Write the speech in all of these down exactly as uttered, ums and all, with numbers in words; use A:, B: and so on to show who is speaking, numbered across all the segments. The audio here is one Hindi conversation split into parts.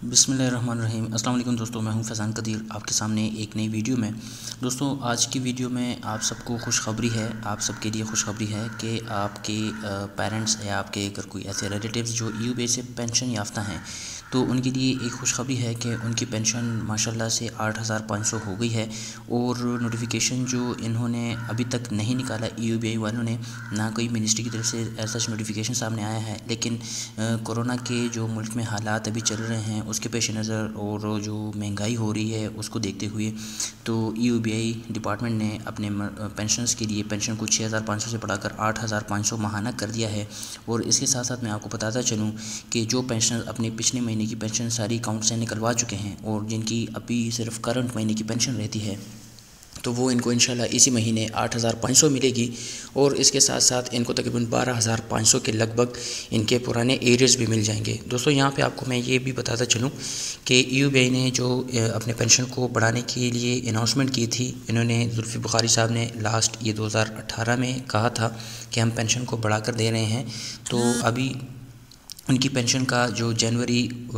A: बिस्मिल्लाहिर्रहमानिर्रहीम। अस्सलाम वालेकुम दोस्तों, मैं हूं फैज़ान कदीर आपके सामने एक नई वीडियो में। दोस्तों आज की वीडियो में आप सबको खुशखबरी है, आप सबके लिए खुशखबरी है कि आपके पेरेंट्स या आपके अगर कोई ऐसे रिलेटिव्स जो ई ओ बी आई से पेंशन याफ्ता हैं तो उनके लिए एक खुशखबरी है कि उनकी पेंशन माशाल्लाह से आठ हज़ार पाँच सौ हो गई है। और नोटिफिकेशन जो इन्होंने अभी तक नहीं निकाला ई ओ बी आई वालों ने, ना कोई मिनिस्ट्री की तरफ से ऐसा नोटिफिकेशन सामने आया है, लेकिन कोरोना के जो मुल्क में हालात अभी चल रहे हैं उसके पेश नज़र और जो महंगाई हो रही है उसको देखते हुए तो ई ओ बी आई डिपार्टमेंट ने अपने पेंशनर्स के लिए पेंशन को छः हज़ार पाँच सौ से बढ़ाकर आठ हज़ार पाँच सौ माहाना कर दिया है। और इसके साथ साथ मैं आपको बताता चलूँ कि जो पेंशनर अपने पिछले महीने की पेंशन सारी अकाउंट से निकलवा चुके हैं और जिनकी अभी सिर्फ करंट महीने की पेंशन रहती है तो वो इनको इंशाल्लाह इसी महीने आठ हज़ार पाँच सौ मिलेगी। और इसके साथ साथ इनको तकरीबन बारह हज़ार पाँच सौ के लगभग इनके पुराने एरियर्स भी मिल जाएंगे। दोस्तों यहाँ पे आपको मैं ये भी बताता चलूँ कि ई ओ बी आई ने जो अपने पेंशन को बढ़ाने के लिए अनाउंसमेंट की थी, इन्होंने जुल्फ़ी बुखारी साहब ने लास्ट ये दो हज़ार अठारह में कहा था कि हम पेंशन को बढ़ा कर दे रहे हैं। तो अभी उनकी पेंशन का जो जनवरी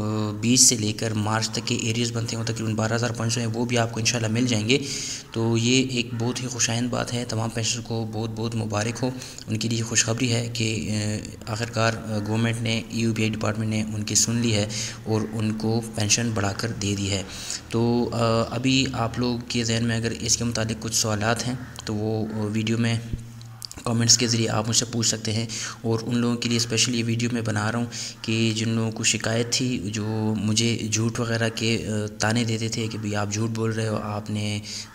A: बीस से लेकर मार्च तक के एरियर्स बनते हैं वो तकरीबन बारह हज़ार पाँच सौ हैं, वो भी आपको इंशाल्लाह मिल जाएंगे। तो ये एक बहुत ही खुशाइंद बात है, तमाम पेंशनर को बहुत बहुत मुबारक हो। उनके लिए खुशखबरी है कि आखिरकार गवर्नमेंट ने ई ओ बी आई डिपार्टमेंट ने उनकी सुन ली है और उनको पेंशन बढ़ाकर दे दी है। तो अभी आप लोग के जहन में अगर इसके मुतालिक कुछ सवालात हैं तो वो वीडियो में कमेंट्स के ज़रिए आप मुझसे पूछ सकते हैं। और उन लोगों के लिए स्पेशल ये वीडियो मैं बना रहा हूँ कि जिन लोगों को शिकायत थी, जो मुझे झूठ वगैरह के ताने देते थे कि भाई आप झूठ बोल रहे हो, आपने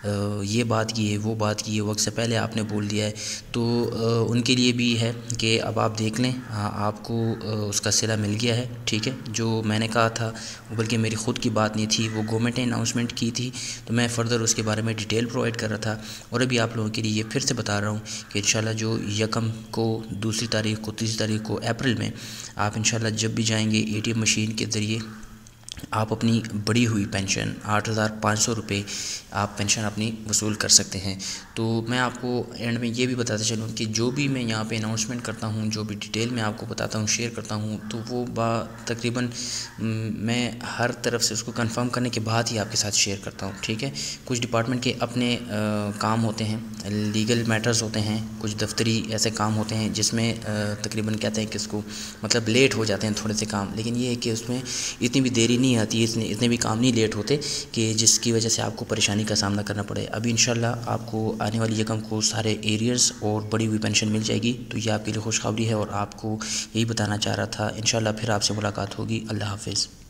A: ये बात की है, वो बात की है, वक्त से पहले आपने बोल दिया है, तो उनके लिए भी है कि अब आप देख लें, हाँ आपको उसका सिला मिल गया है। ठीक है, जो मैंने कहा था बल्कि मेरी ख़ुद की बात नहीं थी, वो गवर्नमेंट ने अनाउंसमेंट की थी तो मैं फ़र्दर उसके बारे में डिटेल प्रोवाइड कर रहा था। और अभी आप लोगों के लिए ये फिर से बता रहा हूँ कि इंशाल्लाह जो यकम को, दूसरी तारीख को, तीसरी तारीख को अप्रैल में आप इंशाल्लाह जब भी जाएंगे ए टी एम मशीन के ज़रिए आप अपनी बढ़ी हुई पेंशन आठ हज़ार पाँच सौ रुपये आप पेंशन अपनी वसूल कर सकते हैं। तो मैं आपको एंड में ये भी बताता चलूँ कि जो भी मैं यहाँ पे अनाउंसमेंट करता हूँ, जो भी डिटेल में आपको बताता हूँ, शेयर करता हूँ, तो वो बा तकरीबन मैं हर तरफ से उसको कंफर्म करने के बाद ही आपके साथ शेयर करता हूँ। ठीक है, कुछ डिपार्टमेंट के अपने आ, काम होते हैं, लीगल मैटर्स होते हैं, कुछ दफ्तरी ऐसे काम होते हैं जिसमें तकरीबन कहते हैं कि इसको मतलब लेट हो जाते हैं थोड़े से काम, लेकिन ये है कि उसमें इतनी भी देरी नहीं आती है, इतने इतने भी काम नहीं लेट होते कि जिसकी वजह से आपको परेशानी का सामना करना पड़े। अभी इंशाल्लाह आपको आने वाली यकम को सारे एरियर्स और बड़ी हुई पेंशन मिल जाएगी। तो ये आपके लिए खुशखबरी है और आपको यही बताना चाह रहा था। इंशाल्लाह फिर आपसे मुलाकात होगी। अल्लाह हाफिज़।